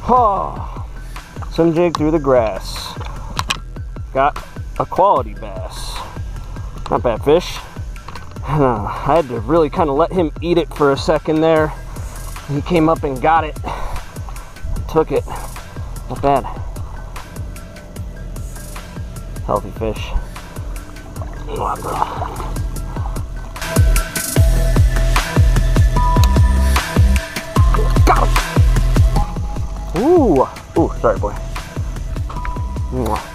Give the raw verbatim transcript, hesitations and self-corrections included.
Oh, swim jig through the grass. Got a quality bass. Not bad fish. Uh, I had to really kind of let him eat it for a second there. He came up and got it. Took it. Not bad. Healthy fish. Got him! Ooh! Ooh, sorry boy.